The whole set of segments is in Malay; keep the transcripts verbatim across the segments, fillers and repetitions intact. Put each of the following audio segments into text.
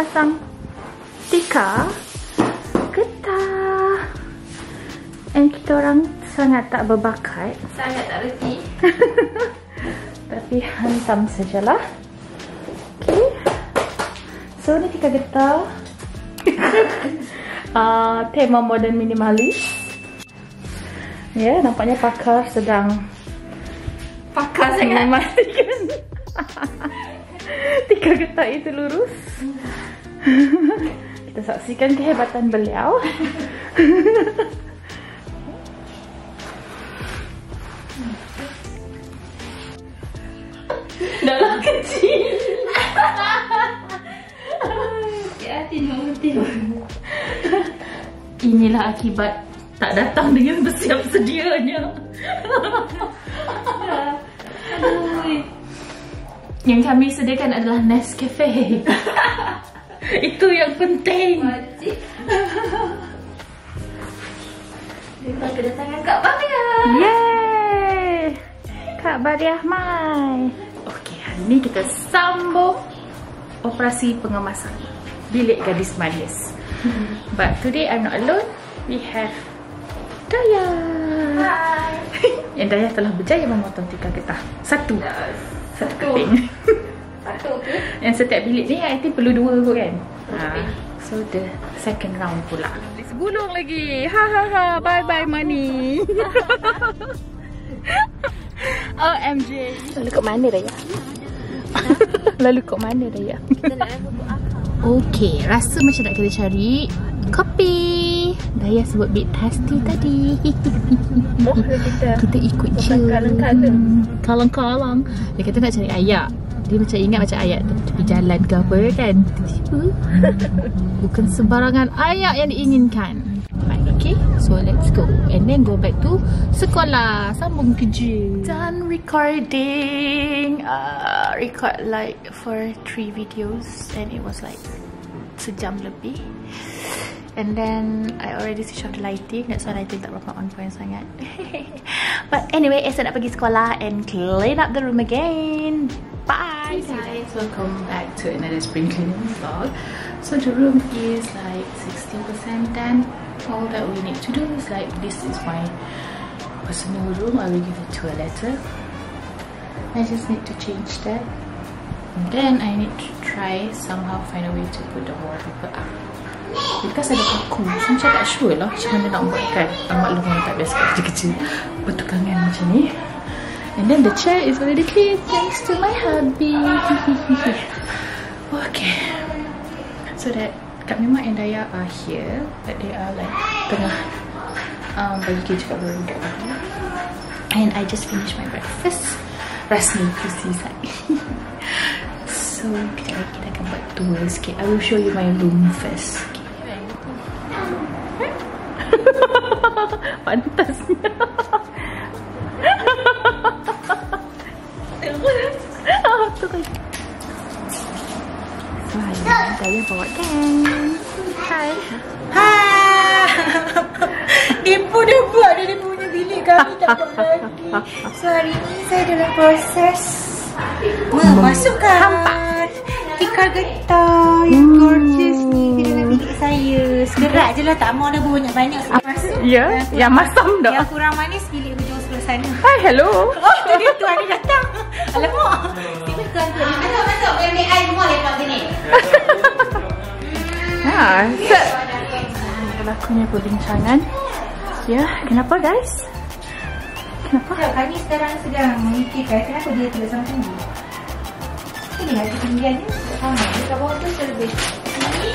pasang tikar getah. And kita orang sangat tak berbakat. Sangat tak reti. Tapi hantam sajalah. Okay. So ni tikar getah. uh, tema modern minimalis. Ya, yeah, nampaknya pakar sedang Pakar sangat memastikan tikar getah itu lurus. Kita saksikan kehebatan beliau. dalam kecil. Hati-hati nanti. Inilah akibat tak datang dengan bersiap sedianya. Yang kami sediakan adalah Nescafe. Itu yang penting. Wajib. Terima kedatangan Kak Bariah. Yeay, Kak Bariah mai. Okey, hari ni kita sambung operasi pengemasan bilik gadis manis. But today I'm not alone. We have Daya. Hai. Yang Daya telah berjaya memotong tikar getah. Satu. Satu keping. Satu, okey. Yang setiap bilik ni I think perlu dua kot kan? Ha. So the second round pula. Gulung lagi. Ha ha ha. Bye bye money. O M G. Lalu kat mana Daya? Lalu kat mana Daya? Kita nak bubuk akar. Okey, rasa macam nak kita cari kopi. Daya sebut bit tasty tadi. kita. Kita ikut je. Kalang-kalang. Kalang-kalang. Dia kata nak cari ayak. Dia macam ingat macam ayak tu tepi jalan ke apa kan. Tiba-tiba bukan sembarangan ayak yang diinginkan. Right, okay. So let's go. And then go back to sekolah. Sambung kerja. Done recording. Uh, record like for three videos. And it was like sejam lebih. And then I already switch off the lighting. That's why lighting tak berapa on point sangat. But anyway, esok nak pergi sekolah and clean up the room again. Bye guys, welcome back to another spring cleaning vlog. So the room is like sixty percent done. All that we need to do is like, this is my personal room. I will give it to a letter. I just need to change that. And then I need to try somehow find a way to put the wallpaper up. Because ada paku, so macam tak sure lah macam mana nak buat kan. Maklum orang tak biasa kerja-kerja bertukangan macam ni. And then the chair is already clean thanks to my hubby. Okay. So that Kak Mima and Daya are here, but they are like tengah um, bagi kerja kat luar kat bawah. And I just finished my breakfast. Rasmi kursi side. So kejap lagi kita akan buat tour sikit. I will show you my room first. Pantasnya. Oh, turun. So, hari ni Daya bawa geng. Hai. Hai. Dia pun dah buat dia punya bilik kami tak buat lagi. So hari ni saya dalam proses memasukkan tikar getah yang gorgeous ni ke dalam bilik saya. Segerak je lah, tak mau ada banyak-banyak masuk. Ya, yang masam dah. Yang kurang manis bilik hujung sebelah sana. Hai, hello. Oh, tu dia tuan dia datang. Alamak. Sini tuan tu. Masuk-masuk bilik air semua lepak sini. Ha, set. Berlakunya perbincangan. Ya, kenapa guys? Kenapa? Ya, kami sekarang sedang memikirkan kenapa dia tidak sama tinggi. Ini hati tinggiannya sama. Dekat bawah tu terlebih. Ini.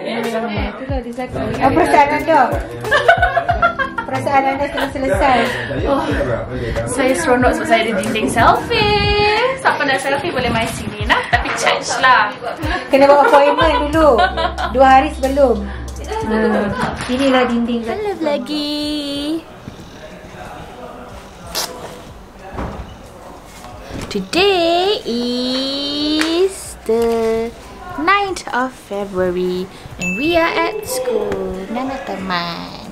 Itulah dia cakap. Oh, perasaan anda. Perasaan anda telah selesai. Oh, saya seronok sebab saya ada dinding selfie. Siapa nak selfie boleh main sini nah. Tapi charge lah. Kena buat appointment dulu. Dua hari sebelum. Hmm. Inilah dinding. Hello lagi. Today is the ninth of February and we are at school. Nana teman.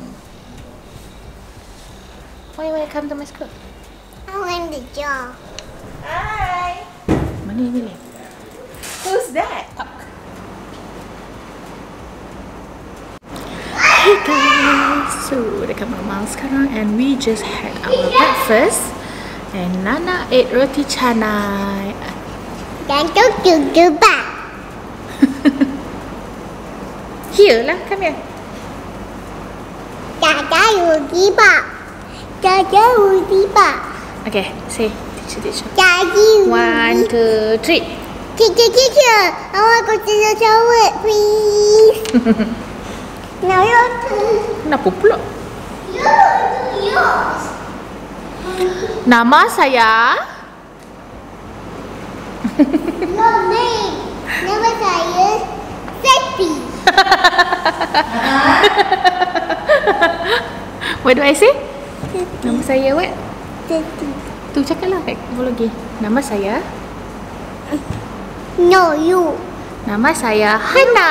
Why you welcome to my school? I want the job. Hi. Mana yang milih? Who's that? Hey guys, so dekat mama sekarang and we just had our breakfast and Nana ate roti canai. Dan tu juga. Here lah, come here. Dada rugi pak. Dada rugi pak. Okay, say teacher teacher. Jadi One, two, three. Teacher, teacher. I want to go to the toilet, please. Now your turn. Kenapa pula? Yours. Nama saya No name. Nama saya Seti. What do I say? Nama saya what? Seti. Tu cakaplah kat lagi. Nama saya No, you. Nama saya Hana.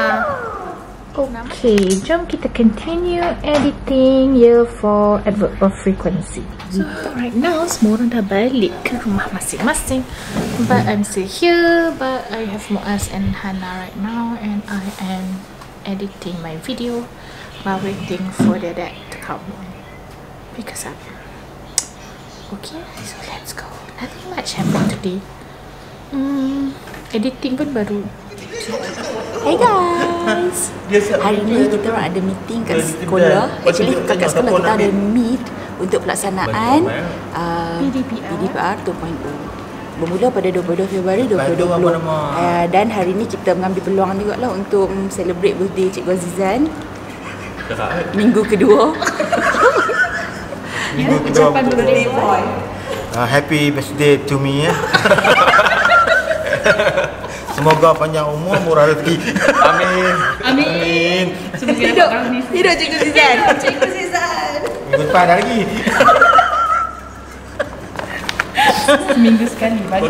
Okay, jom kita continue editing year four adverb of frequency. So right now semua orang dah balik ke rumah masing-masing. But I'm still here. But I have Muaz and Hana right now, and I am editing my video while waiting for their dad to come because I'm okay. So let's go. Nothing much happened today. Hmm, editing pun baru. Hey guys, hari ni kita orang ada meeting kat sekolah. Actually kat sekolah kita ada meet untuk pelaksanaan uh, P D P R P D P R dua titik kosong. Bermula pada dua puluh dua Februari dua ribu dua puluh. Uh, dan hari ni kita mengambil peluang juga lah untuk um, celebrate birthday Cikgu Azizan. Minggu kedua. Minggu kedua birthday boy. Uh, happy birthday to me ya. Semoga panjang umur, murah rezeki. Amin. Amin. Hidup, hidup Cikgu Azizan. Cikgu Zizan. Minggu depan ada lagi. Seminggu sekali. Bagus.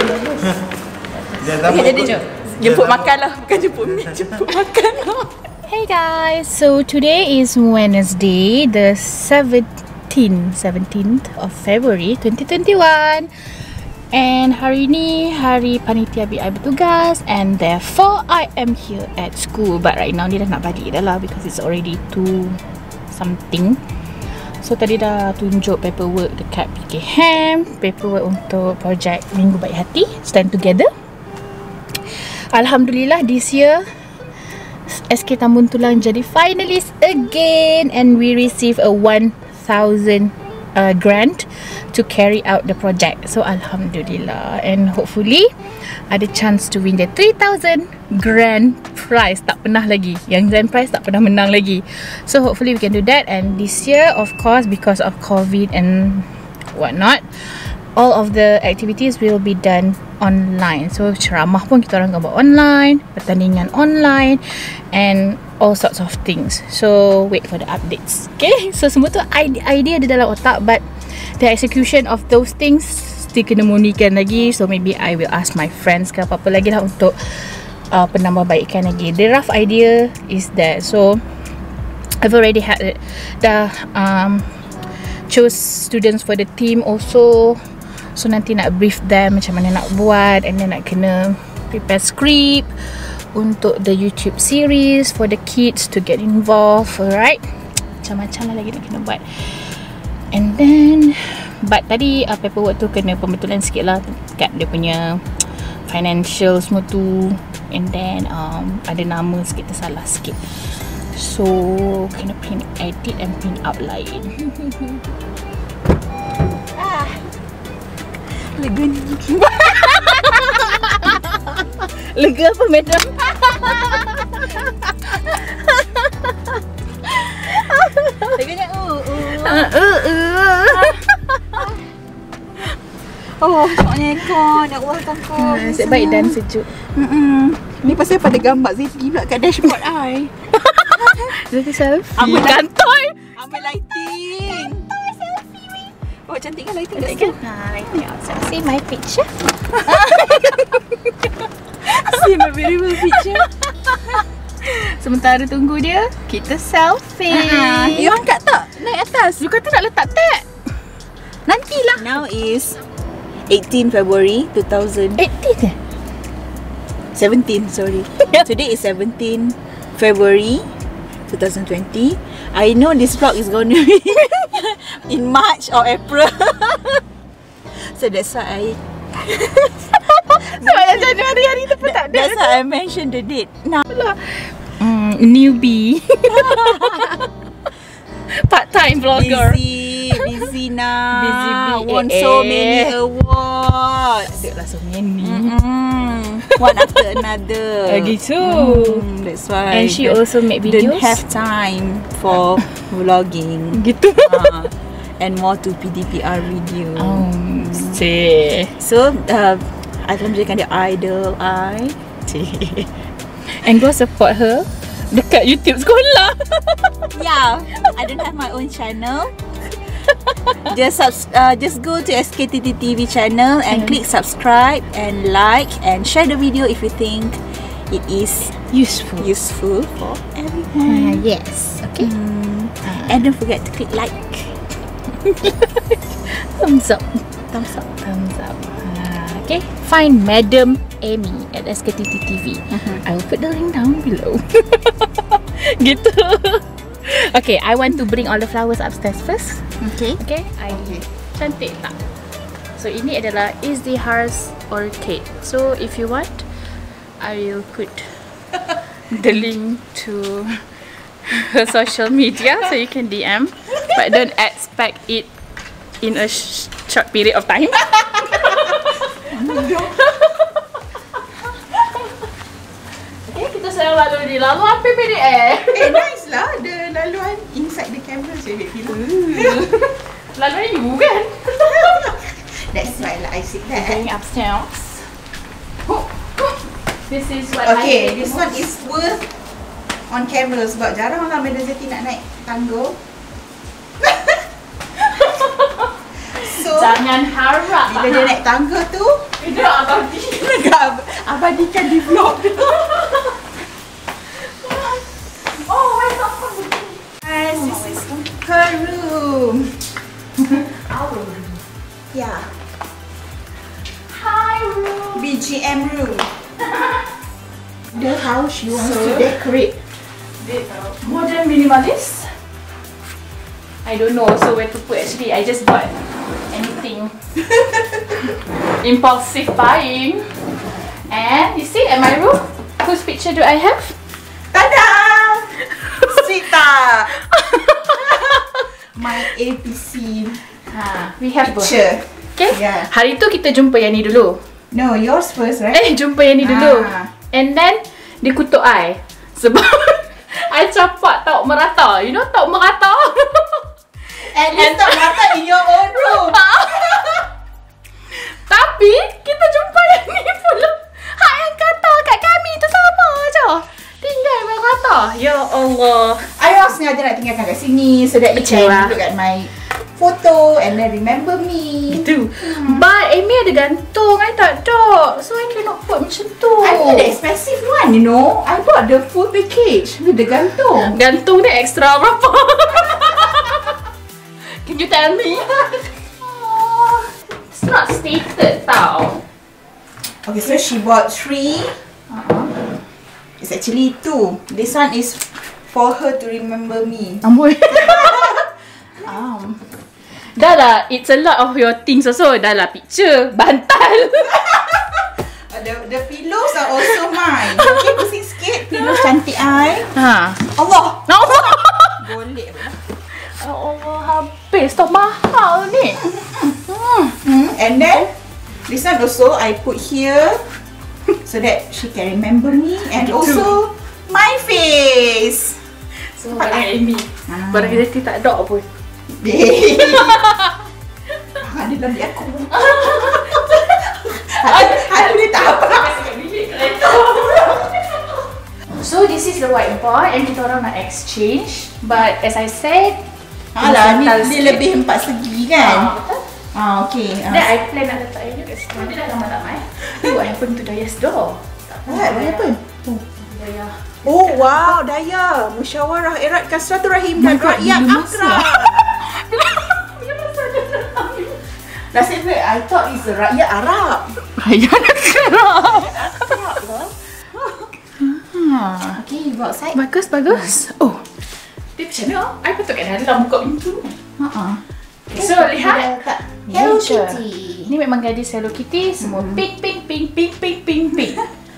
Okay, jadi jom. Jemput makan lah, bukan jemput meet, jemput makan lah. Hey guys, so today is Wednesday, the seventeenth, seventeenth of February twenty twenty-one. And hari ni hari panitia B I bertugas, and therefore I am here at school. But right now dia dah nak balik dah lah because it's already two something. So tadi dah tunjuk paperwork dekat P K H A M, paperwork untuk projek Minggu Baik Hati, Stand Together. Alhamdulillah this year S K Tambun Tulang jadi finalist again, and we receive a one thousand uh, grant to carry out the project. So alhamdulillah, and hopefully ada chance to win the three thousand grand prize. Tak pernah lagi, yang grand prize tak pernah menang lagi. So hopefully we can do that. And this year of course, because of COVID and whatnot, all of the activities will be done online. So ceramah pun kita orang akan buat online, pertandingan online, and all sorts of things. So wait for the updates. Okay, so semua tu idea, idea ada dalam otak, but the execution of those things still kena murnikan lagi. So maybe I will ask my friends ke apa-apa lagi lah untuk uh, penambahbaikan lagi. The rough idea is that. So I've already had it. Dah um, choose students for the team also. So nanti nak brief them macam mana nak buat, and then nak kena prepare script untuk the YouTube series for the kids to get involved. Alright, macam-macam lah lagi nak kena buat. And then but tadi uh, paperwork tu kena pembetulan sikit lah kat dia punya financial semua tu, and then um, ada nama sikit tersalah sikit, so kena print edit and print out lain. Ah, lega ni. Lega apa madam? Uh, uh, uh. Oh, syoknya kau. Nak uangkan kau. Nasib baik dan sejuk. Mm-mm. Ni pasal pada gambar Zifli pula kat dashboard I. Zifli selfie. Ambil kantoi. Ambil lighting. Oh, cantik kan lighting kat Cantik situ? kan? Ha, lighting outside. See my picture. See my beautiful picture. Sementara tunggu dia, kita selfie. Uh-huh. You angkat tak? Naik atas. You kata nak letak tag. Nantilah. Now is eighteenth February two thousand eighteen eh? seventeen, sorry. Today is seventeenth February two thousand twenty. I know this vlog is going to be in March or April. So that's why I Sebab Januari hari tu pun tak ada. That's why I mentioned the date. Now mm, newbie. Part-time vlogger. busy, busy now. Busy bee. Won Eh, so eh. many awards. Ada lah so many. Mm, one after another. Ah, gitu. Mm, that's why. And she I also make don't videos. have time for vlogging. Gitu. uh, and more to P D P R video. Um, cik. So, uh, I telah menjadikan dia idol I. Cik. And go support her dekat YouTube sekolah. Yeah, I don't have my own channel. Just subs uh, just go to S K T T T V channel and Mm. click subscribe and like and share the video if you think it is Useful. useful for everyone. Uh, yes. Okay. Mm. And don't forget to click like. Thumbs up. Thumbs up. Thumbs up. Uh, okay. Find Madam Amy at S K T T T V. Uh-huh. I will put the link down below. Gitu. Okay, I want to bring all the flowers upstairs first. Okay. Okay, I Okay. cantik tak? So ini adalah Izdihar's Orchid. So if you want, I will put the link to her social media so you can D M, but don't expect it in a sh short period of time. Okay, kita sedang lalu di lalu apa P D F. Eh, nice lah. The laluan inside the camera. Saya Lalu you kan? That's why lah I said that. Going upstairs. This is what Okay, I this one is worth on camera sebab jarang lah Madam Zeti nak naik tangga. So, jangan harap. bila dia naik tangga tu, Tidak abadi. nak abadikan di vlog tu. Oh, where's the phone? Guys, this is her room. Our room. Yeah, Hi room. B G M room. The house she wants to decorate. Modern minimalist. I don't know also where to put actually. I just bought anything. Impulsive buying. And you see at my room, whose picture do I have? Tada! Sita! My A P C Ha, we have both. picture. Okay. Yeah. Hari tu kita jumpa yang ni dulu. No, yours first, right? Eh, jumpa yang ni dulu. Ah. And then dia kutuk I sebab I capak tauk merata. You know tauk merata? And you tak rata in your own room. Tapi kita jumpa yang ni pula. Hak yang kata kat kami tu sama je. Tinggal merata. Ya Allah. I was sengaja nak tinggalkan kat sini so that you can Kecewa. look at my photo and then remember me. Itu. But Amy ada gantung. I tak ada. So I cannot put macam tu. I bought the expensive one, you know. I bought the full package with the gantung. Gantung dia extra berapa? Can you tell me? Oh, it's not stated tau. Okay, so she bought three. Uh-huh. It's actually two. This one is for her to remember me. Amboi. um. Dah lah, it's a lot of your things also. Dah lah, picture, bantal. Uh, the, the pillows are also mine. Okay, pusing sikit. Pillows cantik I. Ha. Allah! Allah. Golek. Ya Allah, habis tau mahal ni. Hmm. Hmm. And then, this one also I put here so that she can remember me and Gitu. also my face. So, barang Amy. Ah. Barang kita tak ada pun. Babe. Ah, dia dalam dia aku. Aku ni tak apa. So this is the whiteboard and kita orang nak exchange. But as I said, alah, ni dia lebih empat segi kan? Ah, betul. Ah, okey. Then I plan nak letak dia kat situ. Nanti dah lama-lama eh. What happened to Daya's door? What? What happened? Daya. Oh wow, Daya. Musyawarah eratkan silaturahim dan rakyat akrab. Nasib baik, I thought it's a rakyat Arab. Rakyat akrab. Arab lah. Okay, you go outside. Bagus, bagus. Oh. Dia macam mana? I patut kat dalam buka pintu. Haa. So, lihat. Hello Nature. Kitty. Ni memang gadis Hello Kitty. Semua pink, pink, pink, pink, pink, pink, pink.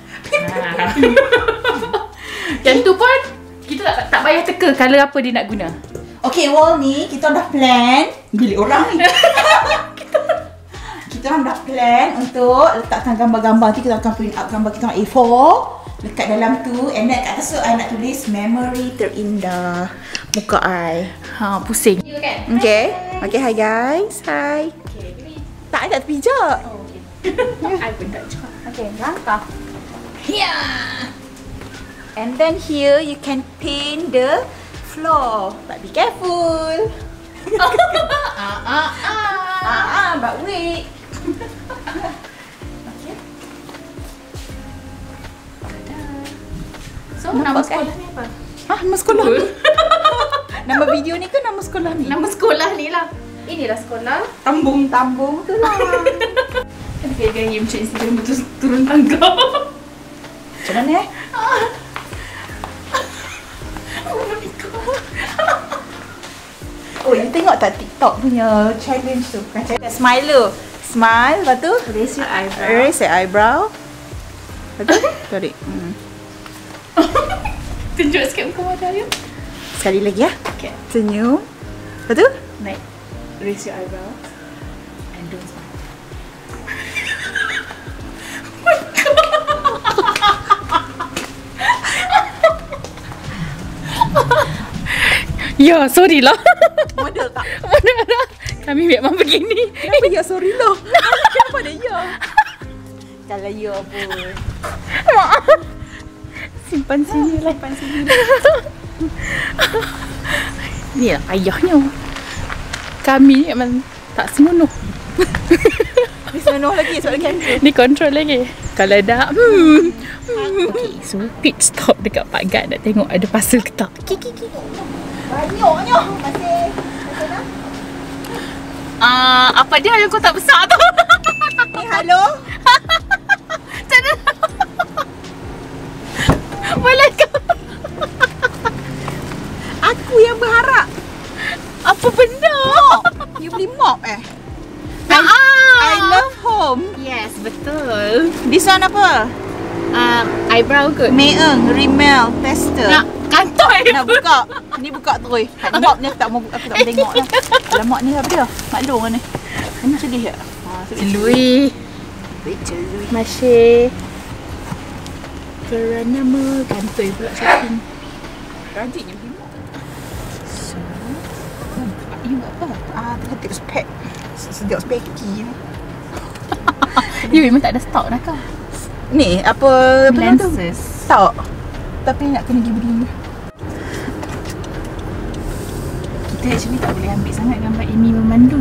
Yang tu pun, kita tak, tak payah teka colour apa dia nak guna. Okay, wall ni kita dah plan. Bilik orang ni. kita, kita orang dah plan untuk letakkan gambar-gambar. Nanti kita akan print out gambar kita orang A four. Dekat dalam tu. And then kat atas tu, I nak tulis memory terindah muka I. Ha, pusing. You kan? Okay. Okay, hi guys. Hi. Okay, pilih. Tak, I tak terpijak. Oh, okay. I pun tak cakap. Okay, langkah. Yeah. And then here you can paint the floor. But be careful. Ah, ah, ah. Ah, ah, but wait. So, Nampak nama kan? sekolah ni apa? Hah, nama sekolah ni? Nama video ni ke nama sekolah ni? Nama sekolah ni lah. Inilah sekolah. Tambung-tambung tu lah. Kan gaya-gaya macam Instagram betul turun tangga. Macam mana eh? Oh my god. Oh, you tengok tak TikTok punya challenge tu? Bukan challenge. Smile dulu. Smile, lepas tu? Raise your eyebrow. Raise your eyebrow. Lepas tu? Tarik. Hmm. Tunjuk sikit muka mata you. Sekali lagi ya. Okay. Senyum. Lepas tu? Naik. Raise your eyebrow. And don't smile. Ya, sorry lah. Model tak? Mana ada? Kami memang begini. Kenapa ya sorry lah? Kenapa ada ya? Kalau ya pun. Maaf. Simpan sini lah. Simpan sini. Ni lah ayahnya. Kami ni memang tak semunuh. Ni semenuh lagi sebab kamera. Ni control lagi. Kalau dah hmm. hmm. Okay, so pit stop dekat Pak Gad nak tengok ada parcel ke tak. Kiki kiki. Banyaknya. Masih. Masih nak? Ah, uh, apa dia yang kau tak besar tu? Ni halo. Macam mana? Boleh ke? Aku yang berharap. Apa benda? You beli mop eh? Ah, I love home. Yes, betul. This one apa? Uh, eyebrow kot. Meeng, Rimmel, Pastel. Nak kantoi. Nak buka. Ni buka terus. Mop ni aku tak mau aku tak mau tengok lah. Alamak ni apa dia? Maklum ni. Ini sedih tak? Ha, Celui. Celui. Masih. Kerana mengantoi pula shopping. Rajinnya beli mop. So, you buat apa? Ah, tengah take spek. Sedap speki. You memang tak ada stok dah kau? Ni apa apa nama tu? Lenses. Tak. Tapi nak kena pergi beli. Kita actually tak boleh ambil sangat gambar Amy memandu.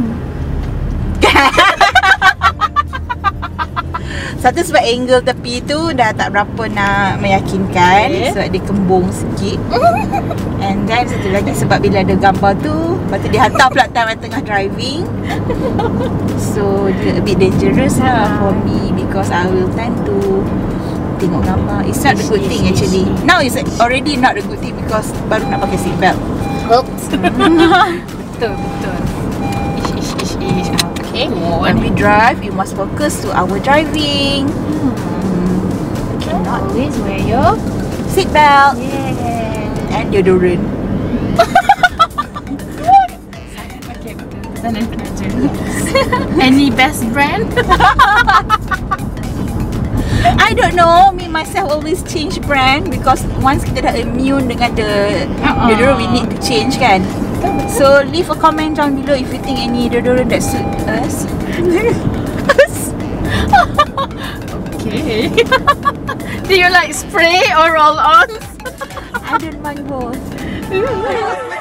Satu sebab angle tepi tu dah tak berapa nak meyakinkan, okay. Sebab dia kembung sikit. And then satu lagi sebab bila ada gambar tu, lepas tu dia hantar pula time tengah driving. So dia a bit dangerous lah for me because I will tend to tengok gambar. It's not a good thing actually. Now it's already not a good thing because baru nak pakai seatbelt. Oops. Betul, betul. Ish, ish, ish, ish. Okay. When we drive, you must focus to our driving. Hmm. Okay, not always wear your Seatbelt. yeah. And deodorant. Okay, betul. Dan penaja. Any best brand? I don't know. Me myself always change brand because once kita dah immune dengan the Uh-uh. deodorant, we need to change kan. So leave a comment down below if you think any deodorant that suit us. Okay. Do you like spray or roll on? I don't mind both.